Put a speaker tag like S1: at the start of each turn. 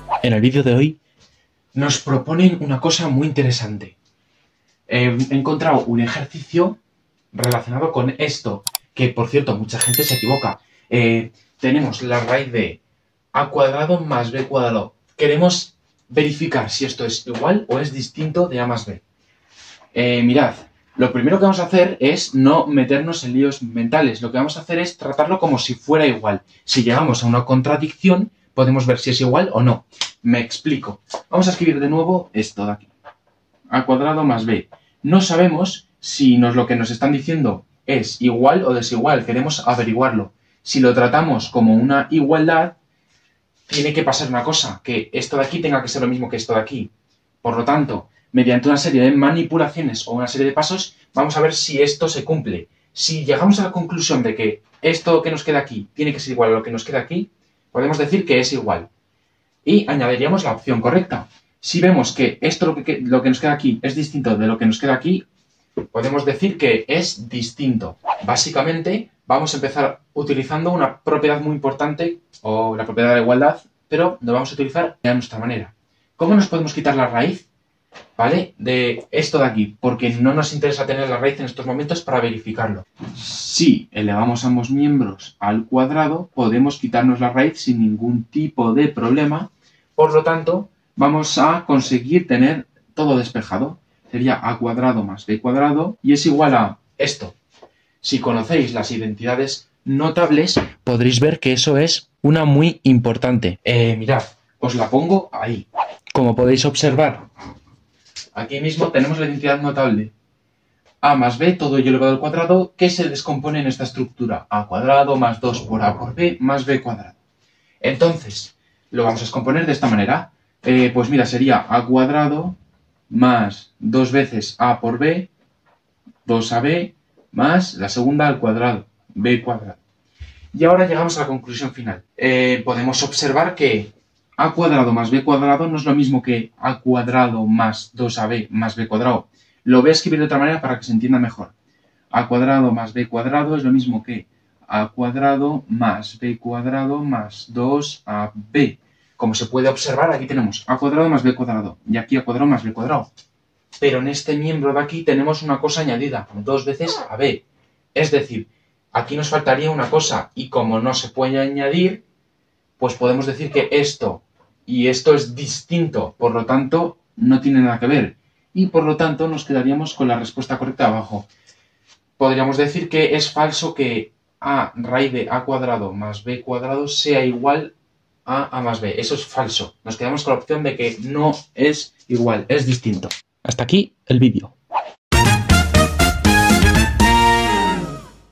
S1: En el vídeo de hoy nos proponen una cosa muy interesante. He encontrado un ejercicio relacionado con esto, que por cierto mucha gente se equivoca. Tenemos la raíz de a cuadrado más b cuadrado. Queremos verificar si esto es igual o es distinto de a más b. Mirad, lo primero que vamos a hacer es no meternos en líos mentales. Lo que vamos a hacer es tratarlo como si fuera igual. Si llegamos a una contradicción, podemos ver si es igual o no. Me explico. Vamos a escribir de nuevo esto de aquí. A cuadrado más b. No sabemos si lo que nos están diciendo es igual o desigual. Queremos averiguarlo. Si lo tratamos como una igualdad, tiene que pasar una cosa, que esto de aquí tenga que ser lo mismo que esto de aquí. Por lo tanto, mediante una serie de manipulaciones o una serie de pasos, vamos a ver si esto se cumple. Si llegamos a la conclusión de que esto que nos queda aquí tiene que ser igual a lo que nos queda aquí, podemos decir que es igual. Y añadiríamos la opción correcta. Si vemos que esto lo que nos queda aquí es distinto de lo que nos queda aquí, podemos decir que es distinto. Básicamente, vamos a empezar utilizando una propiedad muy importante, o la propiedad de la igualdad, pero lo vamos a utilizar de nuestra manera. ¿Cómo nos podemos quitar la raíz? ¿Vale? De esto de aquí, porque no nos interesa tener la raíz en estos momentos para verificarlo. Si elevamos ambos miembros al cuadrado, podemos quitarnos la raíz sin ningún tipo de problema. Por lo tanto, vamos a conseguir tener todo despejado. Sería a cuadrado más b cuadrado y es igual a esto. Si conocéis las identidades notables, podréis ver que eso es una muy importante. Mirad, os la pongo ahí. Como podéis observar, aquí mismo tenemos la identidad notable a más b, todo ello elevado al cuadrado, que se descompone en esta estructura. A cuadrado más 2 por a por b más b cuadrado. Entonces, lo vamos a descomponer de esta manera. Pues mira, sería a cuadrado más 2 veces a por b, 2ab, más la segunda al cuadrado, b cuadrado. Y ahora llegamos a la conclusión final. Podemos observar que a cuadrado más b cuadrado no es lo mismo que a cuadrado más 2ab más b cuadrado. Lo voy a escribir de otra manera para que se entienda mejor. A cuadrado más b cuadrado es lo mismo que a cuadrado más b cuadrado más 2ab. Como se puede observar, aquí tenemos a cuadrado más b cuadrado y aquí a cuadrado más b cuadrado. Pero en este miembro de aquí tenemos una cosa añadida, 2 veces ab. Es decir, aquí nos faltaría una cosa y como no se puede añadir, pues podemos decir que esto y esto es distinto, por lo tanto no tiene nada que ver. Y por lo tanto nos quedaríamos con la respuesta correcta abajo. Podríamos decir que es falso que a raíz de a cuadrado más b cuadrado sea igual a más b. Eso es falso. Nos quedamos con la opción de que no es igual, es distinto. Hasta aquí el vídeo.